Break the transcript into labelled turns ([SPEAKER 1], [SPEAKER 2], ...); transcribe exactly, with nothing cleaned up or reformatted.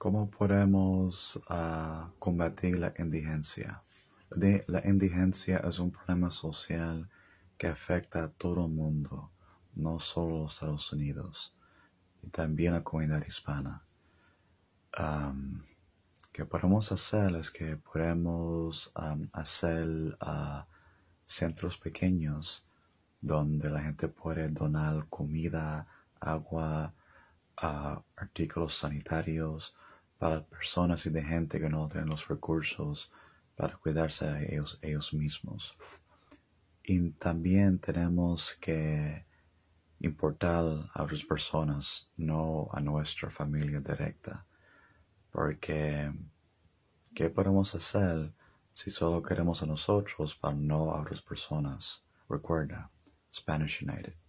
[SPEAKER 1] ¿Cómo podemos uh, combatir la indigencia? De, la indigencia es un problema social que afecta a todo el mundo, no solo a los Estados Unidos, y también a la comunidad hispana. Um, ¿Qué podemos hacer? Es que podemos um, hacer uh, centros pequeños donde la gente puede donar comida, agua, uh, artículos sanitarios para personas y de gente que no tienen los recursos para cuidarse a ellos, ellos mismos. Y también tenemos que importar a otras personas, no a nuestra familia directa, porque ¿qué podemos hacer si solo queremos a nosotros, pero no a otras personas? Recuerda, Spanish United.